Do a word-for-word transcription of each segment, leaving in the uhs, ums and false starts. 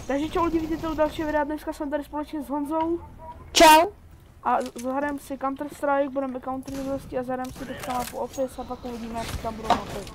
Takže čau lidi, vidíte u dalšího videa, dneska jsem tady společně s Honzou. Čau. A zahrajeme si Counter Strike, budeme Counter zvěstí a zahrajeme si teďka mapu Office a pak uvidíme, jak tam budou mapy.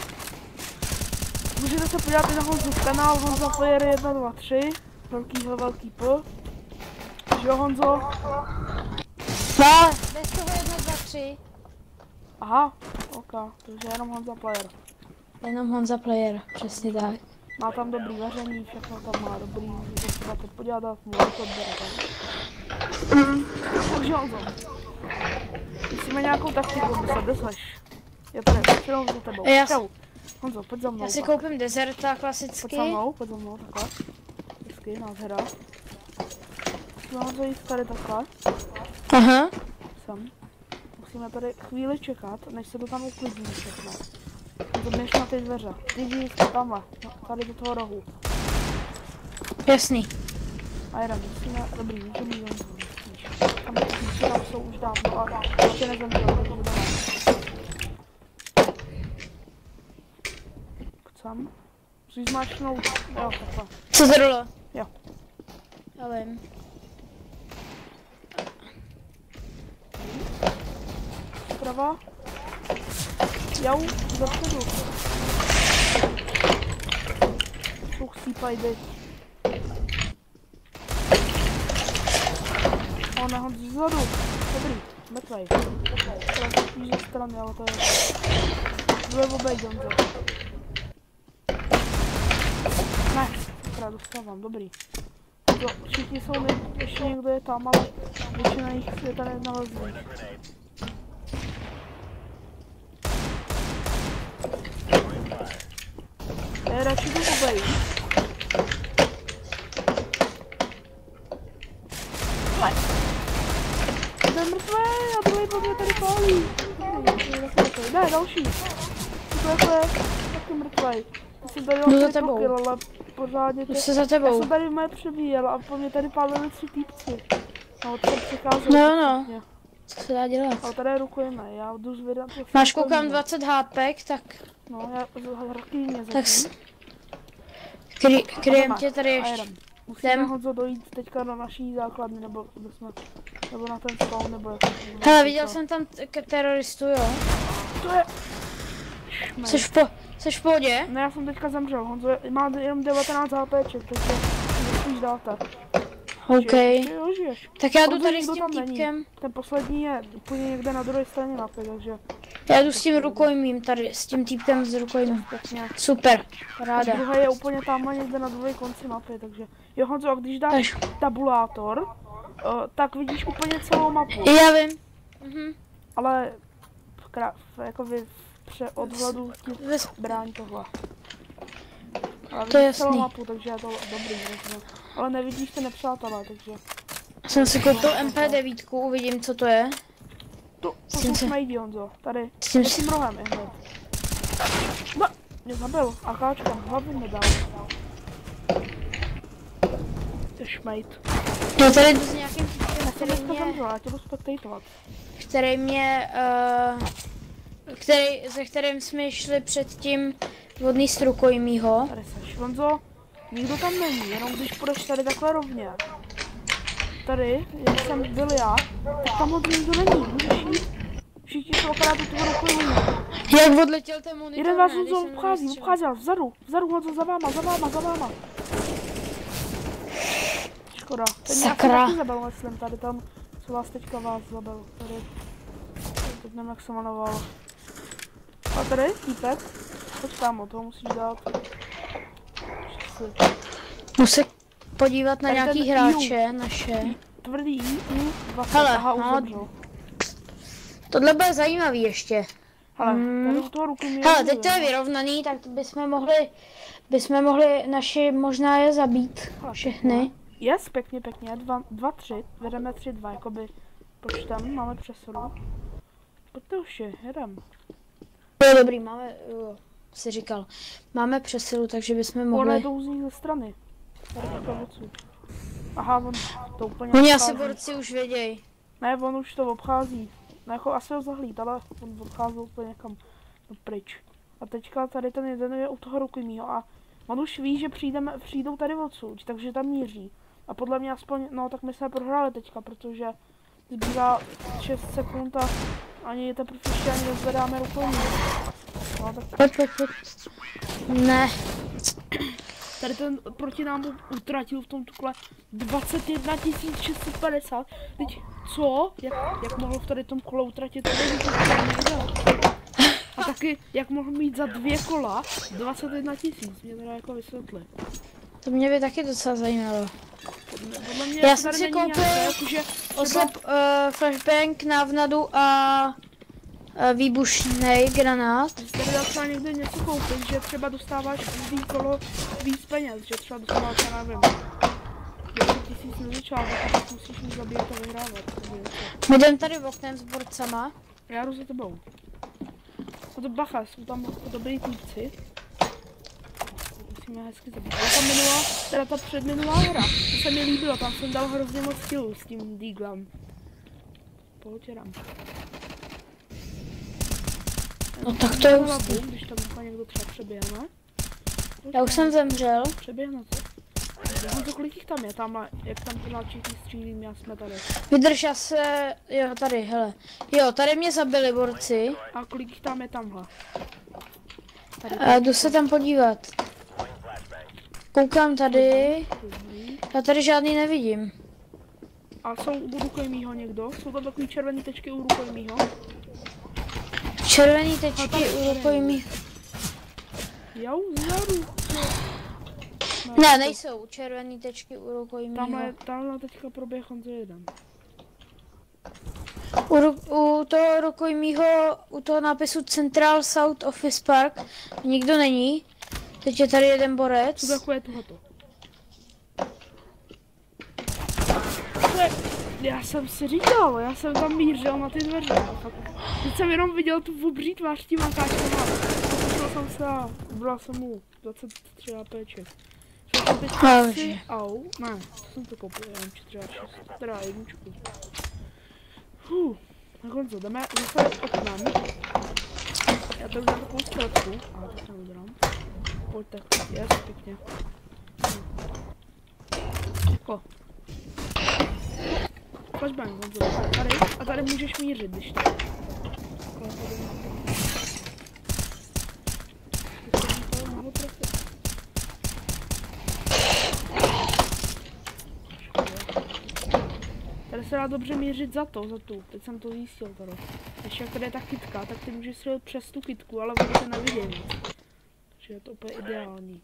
Můžete se podívat i na Honzův kanál, Honza Player jedna dva tři, velký H, velký P. Takže jo Honzo? No, bez toho jedna dva tři. Aha, ok, takže jenom Honza Player. Jenom Honza Player, přesně tak. Má tam dobrý vaření, všechno tam má dobrý, můžete se na to podívat, můžete to odběrat. Takže Honzo, musíme nějakou taktiku myslet, kde seš? Je tady, přijdu za tebou. Já Čau. Honzo, pojď za mnou. Já si tak. koupím Deserta klasicky. Pojď za mnou, pojď za mnou, takhle. Hezky, nádhera. Musíme Honzo jít tady takhle. Aha. Sem. Musíme tady chvíli čekat, než se to tam uklidní všechno. Honzo, běž na ty dveře. Jdi tamhle, tady do toho rohu. Jasný. A jedem, musíme, dobrý, můžeme jít Honzo. Tam, tam jsou už dávno a ještě nezemřel, takže budeme. Chcem. Musíš zmáčknout, jo, takhle. Co zrlo? Jo. Já vím. Zprava. Jau, zapředu. Jsou chcípaj, jdi. O, ne, Honzi, zadu. Dobrý, mrtvej. Teda se spíš ze strany, ale to je... Dvě obejď, Honzo. Ne, sakra, dostávám, dobrý. To, všichni jsou, ne, ještě někdo je tam, ale většina jich je tady nalezlý. Je radši to obejít. To je mrtvé a druhý pod mě tady pálí. Ne, další. To je taky mrtvej. Já jsem tady Jdu za tebou. pokryl, ale pořádně Jdu se za tebou. Já jsem tady moje přebíjel a po mě tady pálili tři týpci. No, to jsem přicházel. No, no. Co se dá dělat? Ale tady rukujeme, já jdu zvědat. Máš koukám dvacet hápek, tak... No, já taky mě zatím. Tak s... Kry, kryjem tě tady ještě. Musíme Honzo dojít teďka na naší základny, nebo, jsme, nebo na ten spawn, nebo jak. Hele, viděl jsem tam teroristu, jo? To je... Jseš v, po, jseš v pohodě? Ne, já jsem teďka zemřel, Honzo má jenom devatenáct HPček, takže musíš dáte. OK. Žiješ, jo, žiješ. Tak já jdu Honzo, tady nikdo s tím tam týpkem. není. Ten poslední je úplně někde na druhé straně mapy, takže... Já jdu s tím rukojmím tady, s tím týpkem z rukojmím. Pěkně. Super, ráda. A druhý je úplně tamhle někde na druhé konci mapy, takže... Jo Honzo, a když dáš Až. tabulátor, uh, tak vidíš úplně celou mapu. Já vím. Mhm. Ale v krá... v, jako vy pře odhledu ti bráň tohle. Ale To je vidíš celou jasný. mapu, takže je to dobrý. Takže... Ale nevidíš ty nepřátelé, takže... Jsem si koupil M P devět, uvidím co to je. To, to Jsem jsou se- smajdi, Honzo, tady. S tím Za si- tím rohem je hned. No, mě zabil. AKčka, hlavu mi dal. To je šmejt. No tady jdu s nějakým týpkem, Já jsem který dneska mě, zemřel, já tě budu spektatovat. který mě, uh, který, se kterým jsme šli předtím vodný z rukojmího. Tady seš, Honzo. Nikdo tam není, jenom když půjdeš tady takhle rovně. Tady, jak jsem byl já, tak tam moc nikdo není, můžeš jít. Všichni jsou akorát do toho rukojmí. Jak odletěl ten monitor? Jeden vás ne, když Honzo jsem obchází, nevystřelil. obchází, vzadu, vzadu Honzo, za váma, za váma, za váma. Škoda, ten mě asi Sakra. taky zabil, myslím, tady tam, co vás teďka vás zabil, tady. Teď nevím, jak se jmenoval. A tady, týpek, pojď tam, toho musíš dát. Musím podívat na Tady nějaký ten hráče, naše. Tvrdý, U, dvacet, Hele, aha, už no, zemřel. Tohle bude zajímavý ještě. Hele, Hmm. tady u toho ruky mi Hele, teď to je vyrovnaný, tak bychom mohli, bychom mohli naši možná je zabít. Všechny. Yes, pěkně, pěkně, dva, dva, tři, vedeme tři, dva, jakoby počtem, máme přesunu. Pojďte už je, jedem. To je dobrý, máme, jo, si říkal, máme přesilu, takže bychom Mohli... mohli. Ono to uzní ze strany. Tady takhle odsud. Aha, on to úplně Oni asi obchází. borci už vědějí. Ne, on už to obchází. No jako asi ho zahlíd, ale on obchází úplně někam no, pryč. A teďka tady ten jeden je u toho rukojmího a On už ví, že přijdeme, přijdou tady odsud, takže tam míří. A podle mě aspoň, no tak my jsme prohráli teďka, protože zbývá šest sekund a ani teprve ještě ani nezvedáme rukojmí. No tak Pojď, pojď, pojď. Ne. tady ten proti nám utratil v tom tukle dvacet jedna tisíc šest set padesát. Teď co? Jak, jak mohl v tady tom kole utratit tolik? A taky, jak mohl mít za dvě kola dvacet jedna tisíc, mě teda jako vysvětli. To mě by taky docela zajímalo. Podle, podle mě Já jsem tady si není koupil nějaké, jakože oslep uh, flashbang, návnadu a uh, výbušnej granát. Když tady dá třeba někde něco koupit, že třeba dostáváš každý kolo víc peněz, že třeba dostáváš, já nevím, deset tisíc na začátek a pak musíš mu zabíjet a vyhrávat. My jdem tady oknem s borcama. Já jdu za tebou. No to bacha, jsou tam dobrý týpci. Musíme hezky zabít. Ale ta minulá, teda ta předminulá hra, to se mi líbilo, tam jsem dal hrozně moc killů s tím Deaglem. Pohotěrám. No tak to je hlavu, hustý. když tam třeba někdo třeba přeběhne. Já už jsem zemřel. Přeběhne co? No to kolik jich tam je, tamhle, jak tam pořád všichni střílím, já jsme tady. Vydrž, já se... Jo, tady, hele. Jo, tady mě zabili borci. A kolik jich tam je tamhle? Tady. A jdu se tam podívat. Koukám tady. Dobrý. Já tady žádný nevidím. A jsou u rukojmího někdo? Jsou tam takový červený tečky u rukojmího? Červený tečky u rukojmí. Jau, vzadu. Ne, nejsou červený tečky u rukojmího. Tamhle, tamhle teďka proběh on jeden. U, ru- u toho rukojmího, u toho nápisu Central South Office Park nikdo není. Teď je tady jeden borec. Co takové tohoto? To je, já jsem si říkal, já jsem tam mířil na ty dveře. Teď jsem jenom viděl tu obří tvář tím makáčkem a pokusil jsem se a ubral jsem mu dvacet tři APček. Jsem teď asi, au, ne, to jsem to koupil, jenom čtyři a šest, teda jedničku. Fuh, nakonec jdeme zase oknem. Já to udělám takovou zkratku, ale to jsem udělám. Pojď tak, jes, pěkně. Jako. Flashbang, on to tady, a tady můžeš mířit, když tak. Tady se dá dobře mířit za to, za tu. Teď jsem to zjistil tady. Ještě jak tady je ta kytka, tak ty můžeš střelit přes tu kytku, ale oni se nevidí. Takže je to úplně ideální.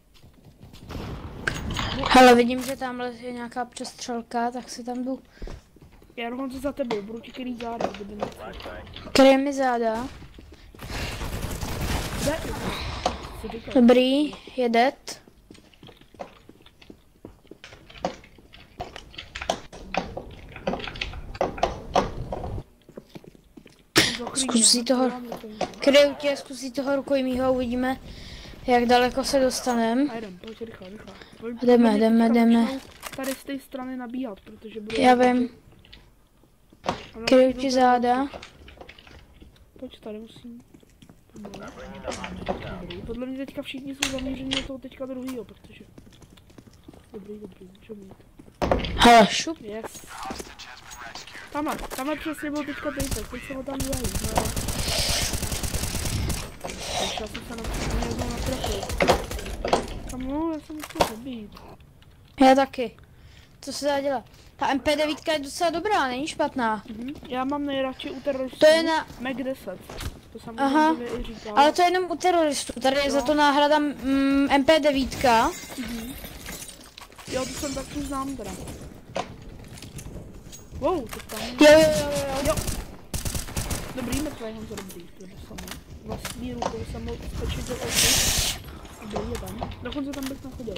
Hele, vidím, že tamhle je nějaká přestřelka, tak si tam jdu. Já dokonce za tebou, budu ti krýt záda, kdyby nechci. Kryje mi záda. Kde? Co říkal? Dobrý, je dead. Zkusí toho, kryju tě, zkusí toho rukojmího, uvidíme, jak daleko se dostanem. A jdem, pojď rychle, rychle. Jdeme, jdeme, jdeme. Tady z té strany nabíhat, protože bude... Já vím. Kryju ti záda. Pojď tady, musím. Dobrý. Podle mě teďka všichni jsou zaměření do toho teďka druhýho, protože... Dobrý, dobrý, čo mít. Hele, šup. Yes. Tamhle, tamhle přesně byl teďka tejtek, teď se ho tam zajít, no. Takže já jsem se na jednou natrefil. Tam no, já jsem chtěl zabít. Já taky. Co se dá dělat? Ta M P devět je docela dobrá, není špatná. Mhm. Já mám nejradši u teroristů To je na... Mac deset. To jsem Aha, i říkal. ale to je jenom u teroristů. Tady je za to náhrada mm, M P devět. Mhm. Jo, to jsem taky znám teda. Wow, to tam... Jo, jo, jo, jo. Jo. Dobrý, mrtvý, Honzo, dobrý. To je samé. Vlastní rukou jsem mohl skočit do oči. Dobrý, je tam. Dokonce tam bych nachodil.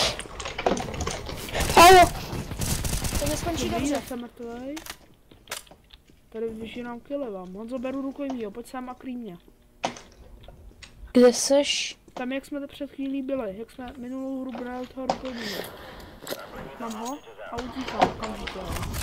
Halo. To neskončí Dobrý, dobře. já jsem mrtvý. Tady vyžínám kille vám. Honzo, beru rukojmího, pojď sem a krý mě. Kde seš? Tam, jak jsme to před chvílí byli, jak jsme minulou hru brali toho rukojmího. Mám ho a utíkám okamžitě.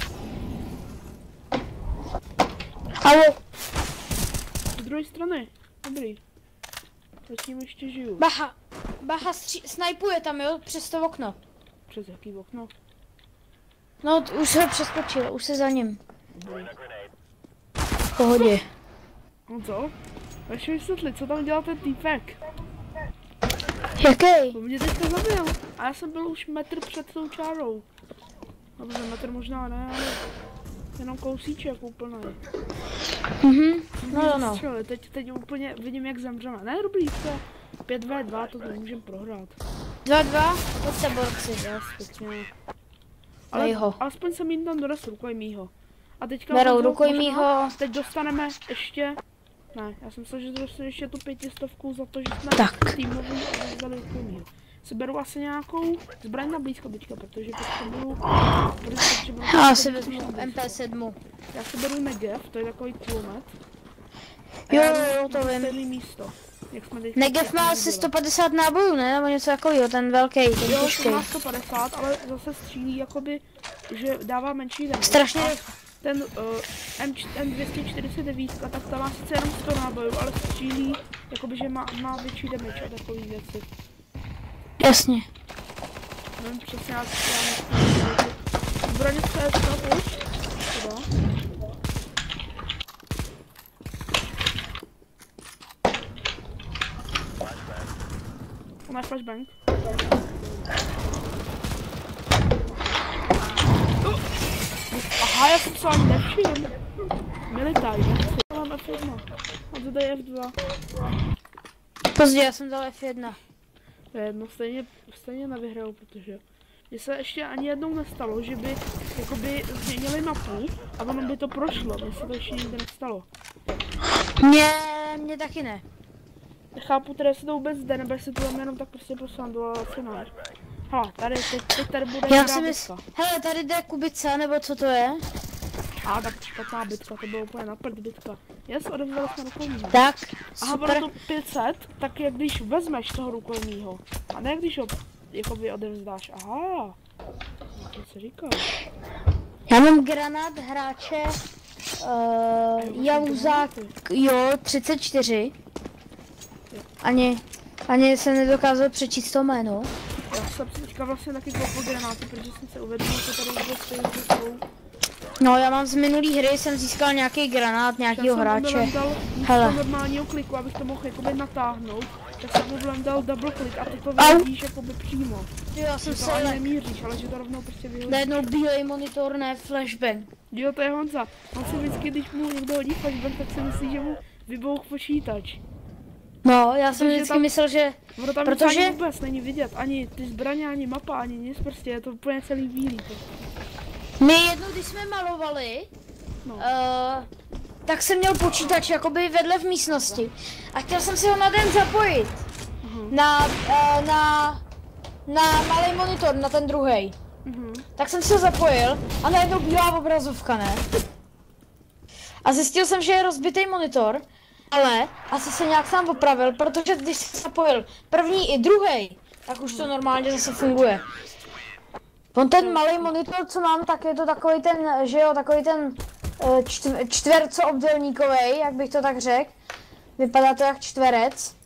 Halo. Z druhé strany. Dobrý. Zatím ještě žiju. Bacha. Bacha stří- snajpuje tam, jo, přes to okno. Přes jaký okno? No, t- už se přeskočil, už se za ním. Dobrý. V pohodě. No co? Ještě vysvětli, co tam dělal ten týpek? Jaký? To mě teďka zabil. A já jsem byl už metr před tou čárou. Dobře, metr možná ne, ale jenom kousíček úplný. Mhm, no no no. Střeli. Teď, teď úplně vidím, jak zemřeme. Ne, dobrý, to je pět ve dva, to nemůžeme prohrát. dva dva, pojďte borci. Já zpětně. Dej Ale ho. alespoň jsem jim tam doraz rukojmího. A teďka Berou Honzo, rukojmího. možná Teď dostaneme ještě... Ne, já jsem myslel, že dostaneme ještě tu pětistovku za to, že jsme Tak. týmový a rozdali rukojmího. Si beru asi nějakou zbraň na blízko teďka, protože potřebuju... protože potřebuju Já si potřebuju vezmu blízko. M P sedm. Já si beru Negev, to je takový kulomet. Jo, A já jo, jdu to na vím. stejný místo. Jak jsme teď Negev má asi sto padesát nábojů, ne? Nebo něco takového, ten velký, ten Jo, těžký. to má sto padesát, ale zase střílí jakoby, že dává menší damage. Strašně A rychle. ten uh, M, M dvě stě čtyřicet devět, tak ta má sice jenom sto nábojů, ale střílí, jakoby, že má, má větší damage a takové věci. Jasně. Nevím přesně, jak to já zbraně C S K už? Teda. Ona je flashbang. Aha, já jsem se ani nevšiml. Militaj, nechci. Mám F jedna. A to je F dva. Pozdě, já jsem dal F jedna. To je jedno, stejně, stejně nevyhraju, protože mně se ještě ani jednou nestalo, že by jakoby změnili mapu a ono by to prošlo. Mně se to ještě nikdy nestalo. Mně, mně taky ne. Chápu teda, jestli to vůbec jde, nebo jestli to tam jenom tak prostě pro srandu, ale asi ne. Hele, tady, teď, teď tady bude Já dobrá si bitka. myslím, hele, tady jde kubice, nebo co to je? A tak špatná bitka, to bylo úplně na prd bitka. Yes, odevzdali jsme rukojmího. Tak, Aha, bylo super. to pět set, tak jak když vezmeš toho rukojmího, a ne když ho jakoby odevzdáš. Aha, to se říká. Já mám granát hráče uh, Jauzák, jo, třicet čtyři. Ani, ani jsem nedokázal přečíst to jméno. Já jsem si teďka vlastně taky koupil granáty, protože jsem se uvědomil, že tady vůbec stojí za sebou. No, já mám z minulý hry, jsem získal nějaký granát, nějakýho hráče. Hele. Místo normálního kliku, abych to mohl jakoby natáhnout, tak jsem mu dal double klik a ty to Au. vidíš jakoby přímo. Jo, já jsem Že to se ani le... nemíříš, ale že to rovnou prostě vyhodíš. najednou bílej monitor, ne flashbang. Jo, to je Honza. On si vždycky, když mu někdo hodí flashbang, tak si myslí, že mu vybouch počítač. No, já jsem Protože vždycky tam- myslel, že... Ono tam Protože- Protože... ani vůbec není vidět, ani ty zbraně, ani mapa, ani nic, prostě je to úplně celý bílý. My jednou, když jsme malovali, No. uh, tak jsem měl počítač jakoby vedle v místnosti. A chtěl jsem si ho na den zapojit. Mhm. Na, uh, na, na malý monitor, na ten druhý. Mhm. Tak jsem si ho zapojil a najednou bílá obrazovka, ne? A zjistil jsem, že je rozbitý monitor, ale asi se nějak sám opravil, protože když jsem zapojil první i druhý, tak už to normálně zase funguje. On ten malý monitor, co mám, tak je to takový ten, že jo, takový ten eh, čtv- čtvercoobdélníkový, jak bych to tak řekl. Vypadá to jak čtverec.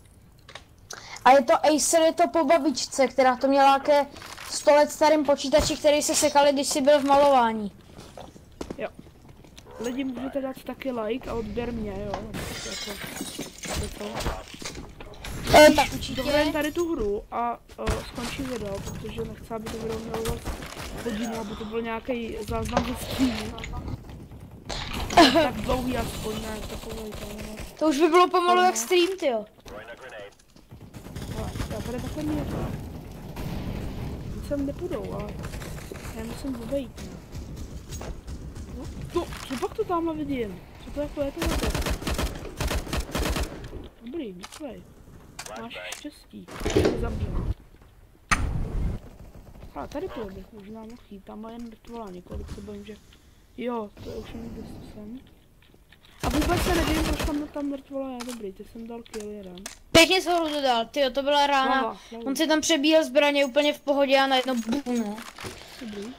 A je to Acer, je to po babičce, která to měla ke sto let starým počítači, který se sekali, když si byl v malování. Jo. Lidi, můžete dát taky like a odběr mě, jo. Jako, jako. E, tak určitě. Dohrajeme tady tu hru a uh, skončí video, protože nechci, aby to video mělo zase hodinu, aby to byl nějaký záznam ze streamu. Tak dlouhý aspoň, ne, takový to, ne. To už by bylo pomalu jak stream, tyjo. Já tady takhle měřím. Nic sem nepůjdou, ale já musím obejít. No, to, co pak to tamhle vidím? Co to jako je to zase? Dobrý, děkuji. Máš štěstí. Zabijím. Ale tady půjde, možná mohl jít, tam má jen mrtvola několik, se bojím, že... Jo, to je už někde jsem. A vůbec se nevím, proč tam, tam mrtvola je, dobrý, ty jsem dal kill jeden. Pěkně se ho dodal, tyjo, to byla rána. Slava, slava. On si tam přebíjel zbraně úplně v pohodě a najednou bum, ne? Dobrý.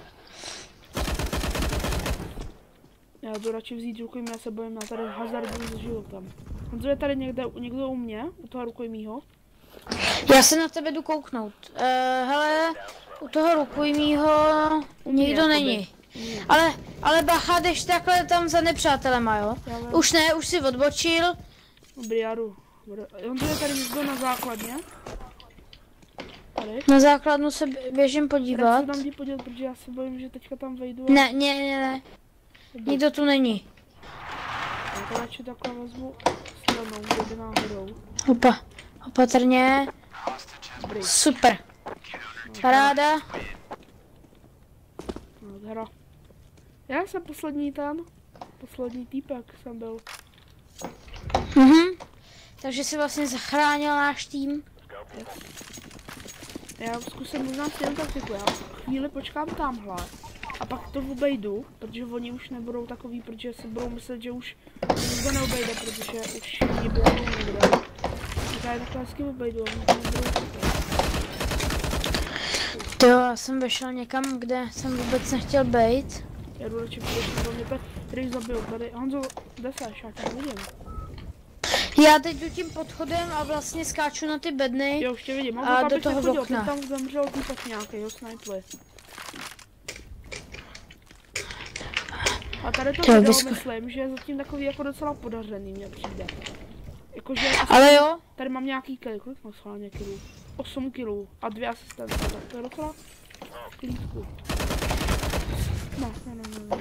Já jdu radši vzít rukojmí, já se bojím, já tady hazarduju s životem. Honzo, je tady někde, někdo u mě, u toho rukojmího? Já se na tebe jdu kouknout. Uh, hele, u toho rukojmího nikdo není. Ale, ale bacha, jdeš takhle tam za nepřátelema, jo? Už ne, už si odbočil. Dobrý, já jdu. On je tady někdo na základně. Tady. Na základnu se běžím podívat. Já se tam jdi podívat, protože já se bojím, že teďka tam vejdu. A... Ne, ne, ne, ne. Nikdo tu není. Já to radši takhle vezmu stranou, kde náhodou. Opa, opatrně. Dobrý. Super. Paráda. No, hra. Já jsem poslední ten, poslední týpek jsem byl. Mhm. Takže si vlastně zachránil náš tým. Yes. Já zkusím možná stejnou taktiku, já chvíli počkám tamhle a pak to obejdu, protože oni už nebudou takový, protože si budou myslet, že už nikdo neobejde, protože už nebudou nikdo. Tak já takhle hezky obejdu, oni to nebudou takový. To já jsem vešel někam, kde jsem vůbec nechtěl být. Já jdu radši předeším do mě, tady zabil, tady, Honzo, kde seš, já tě nevidím. Já teď jdu tím podchodem a vlastně skáču na ty bedny. Jo, už tě vidím, a do toho okna. Tam zemřel týpek nějaký, jo, snajpli. A tady to to video vysko... myslím, že je zatím takový jako docela podařený, mně přijde. Jakože ale jo. Tady mám nějaký kill, kolik mám schválně kilů? osm kilů a dvě asistence, tak to je docela klíčku. No, no, no, no, no.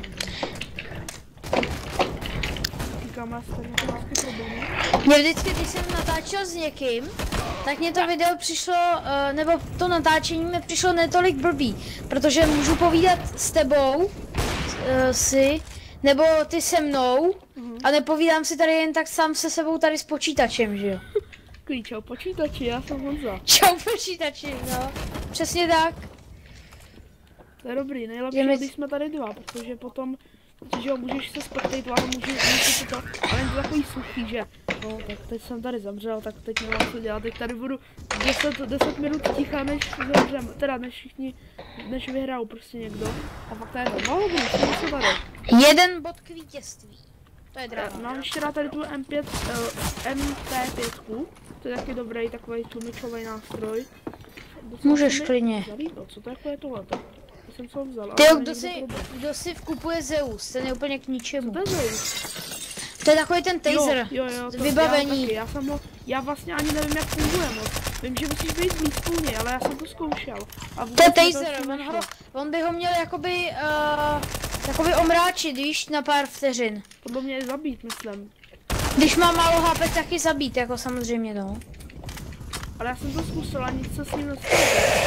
Říkám, já tady to vždycky problémy. Mě vždycky, když jsem natáčel s někým, tak mě to video přišlo, uh, nebo to natáčení mi přišlo netolik blbý, protože můžu povídat s tebou, uh, si, nebo ty se mnou, uh-huh. A nepovídám si tady jen tak sám se sebou tady s počítačem, že jo? Čau počítači, já jsem Honza. Čau počítači, no, přesně tak. To je dobrý, nejlepší, my... když jsme tady dva, protože potom, že jo, můžeš se spektatovat, můžeš, můžeš to, ale je to takový suchý, že no, tak teď jsem tady zemřel, tak teď nemám co dělat, teď tady budu deset minut ticha, než zemřem, teda než všichni, než vyhrajou prostě někdo. A pak tady je to, no dobrý, jsme se tady. Jeden bod k vítězství. To je drahá. Mám ještě rád tady tu M pět, uh, M P pět, to je taky dobrý takový tlumičový nástroj. Můžeš klidně. Zalíbil, co to jako je tohleto? To jsem co vzal. Ty, kdo si, kdo si vkupuje Zeus, ten je úplně k ničemu. Co to je Zeus? To je takový ten taser, jo, jo, jo, to, vybavení. Já, taky, já, jsem ho, já vlastně ani nevím, jak funguje moc. Vím, že musíš být blízko mě, ale já jsem to zkoušel. A to je taser, on, ho, on by ho měl jakoby, uh, jakoby omráčit, víš, na pár vteřin. Podle mě je zabít, myslím. Když má málo H P, taky zabít, jako samozřejmě, no. Ale já jsem to zkusil a nic se s ním nestalo.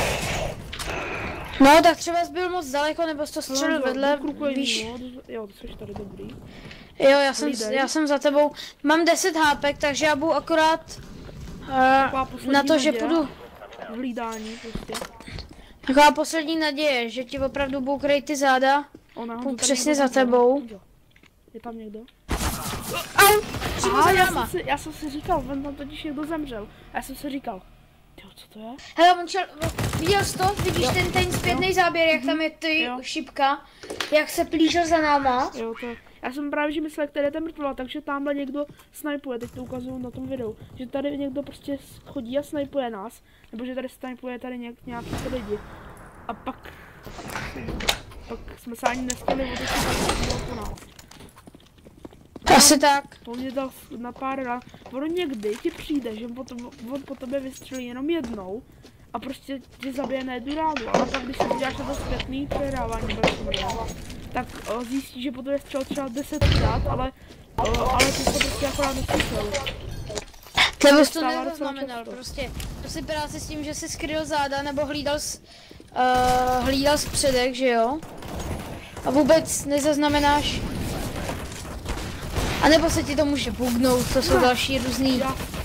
No, tak třeba jsi byl moc daleko, nebo jsi to střelil no, vedle, víš. No, jo, to jsi tady dobrý. Jo, já jsem, já jsem za tebou. Mám deset H P, takže já budu akorát uh, na to, že půjdu. Hlídání prostě. Taková poslední naděje, že ti opravdu budou krejt ty záda. Půjdu přesně za tebou. Je tam někdo? Au! Přímo za já, náma. jsem si, já jsem si říkal, on tam totiž někdo zemřel. A já jsem si říkal, tyjo, co to je? Hele, on šel, viděl jsi to? Vidíš jo. ten, ten zpětný jo. záběr, jak mm-hmm. tam je ty jo. šipka? Jak se plížil za náma? Jo, to já jsem právě že myslel, který je ten mrtvola, takže tamhle někdo snajpuje, teď to ukazuju na tom videu. Že tady někdo prostě chodí a snajpuje nás, nebo že tady snajpuje tady nějak, nějaký lidi. A pak, pak jsme se ani nestali otočit, tak bylo po nás. Asi tak. To mě dal na pár rán. Ono někdy ti přijde, že on po, on po tobě vystřelí jenom jednou a prostě tě zabije na jednu ránu, ale pak když se uděláš na to zpětný přehrávání, tak o, zjistíš, že po tobě střel třeba desetkrát, ale, o, ale ty se prostě akorát neslyšel. Nebo jsi to nezaznamenal, prostě to si práce s tím, že jsi skryl záda nebo hlídal z, uh, hlídal z předek, že jo? A vůbec nezaznamenáš. A nebo se ti to může bugnout, to jsou další různý...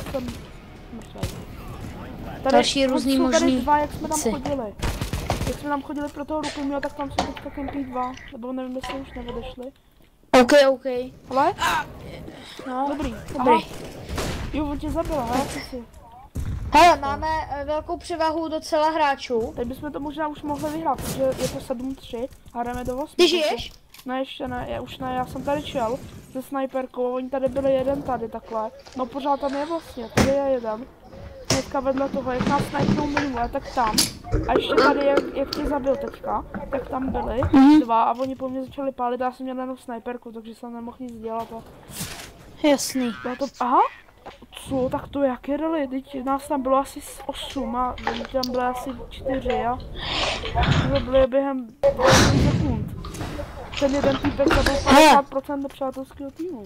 Tady, další různý možný... Tady dva, jak jsme tam chodili. Jak jsme tam chodili pro toho ruku, tak tam jsou teďka kempí dva, nebo nevím, jestli už neodešli. OK, OK. Ale? No, dobrý, dobrý. Aha. Jo, on tě zabil, hele, co si. Hele, máme velkou převahu docela hráčů. Teď bychom to možná už mohli vyhrát, protože je to sedm tři a jdeme do osmi. Ty žiješ? Ne, ještě ne, já už ne, já jsem tady šel se snajperkou, oni tady byli jeden tady takhle. No pořád tam je vlastně, tady je jeden. hnedka vedle toho, jak nás snajpnou minule, tak tam. A ještě tady, jak, jak tě zabil teďka, tak tam byli Mhm. dva a oni po mně začali pálit, já jsem měl jenom snajperku, takže jsem nemohl nic dělat. A... Jasný. Bylo to, aha, co, tak to jak jedali, teď nás tam bylo asi osm a oni tam byly asi čtyři a to byly během dvacet sekund. Ten jeden týpek zabil padesát procent nepřátelského týmu.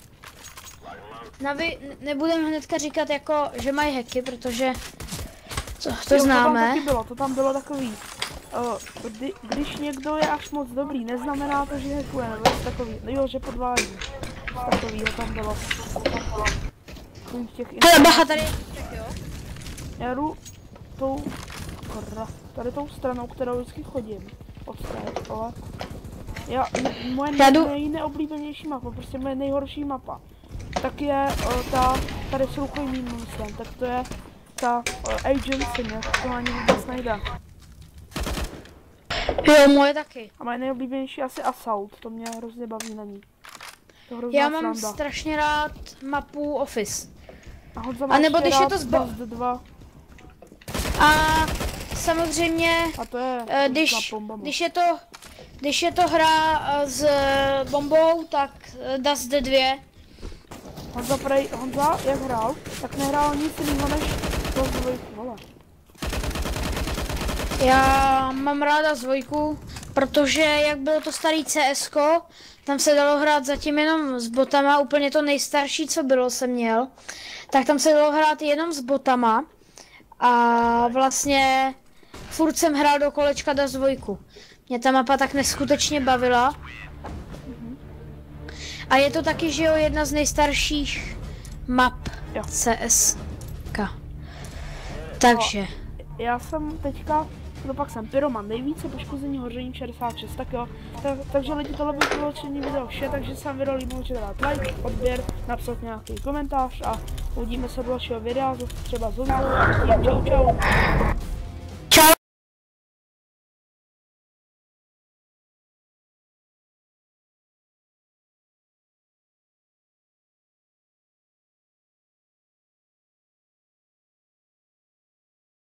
Navi, nebudeme hnedka říkat jako, že mají hacky, protože to, to Jo, to tam známe. taky bylo, to tam bylo takový, uh, kdy, když někdo je až moc dobrý, neznamená to, že hackuje, nebo je takový, no jo, že podvádí. Takovýho tam bylo. Takových těch Hele, bacha, tady je jo? Já jdu tou, kra, tady tou stranou, kterou vždycky chodím. Odstřed, ale já, moje Já jdu- nej, nejoblíbenější mapa, prostě moje nejhorší mapa, tak je uh, ta, tady s rukojmím myslím, tak to je ta uh, agency, ne, to ani vůbec nejde. Jo, moje taky. A moje nejoblíbenější asi Assault, to mě hrozně baví na ní. To hrozná Já mám sranda. strašně rád mapu Office. A Honza a má nebo ještě když je rád to zba- Dust dva, A samozřejmě, a to je eh, s když, bombama. když je to, když je to hra eh, s eh, bombou, tak eh, Dust dva. Honza, prej, Honza, jak hrál, tak nehrál nic jiného než to dvojku, vole. Já mám ráda dvojku, protože jak bylo to starý C S ko, tam se dalo hrát zatím jenom s botama, úplně to nejstarší, co bylo, jsem měl. Tak tam se dalo hrát jenom s botama a vlastně furt jsem hrál do kolečka Dust dva. Mě ta mapa tak neskutečně bavila. A je to taky, že jo, jedna z nejstarších map Jo. C S ka. Takže. Já jsem teďka, no pak jsem pyroman, nejvíce poškození hoření šedesát šest, tak jo. Tak, takže lidi, tohle by bylo celý video vše, takže se vám video líbilo, můžete dát like, odběr, napsat nějaký komentář a uvidíme se do dalšího videa, třeba z Honzou. Čau, čau.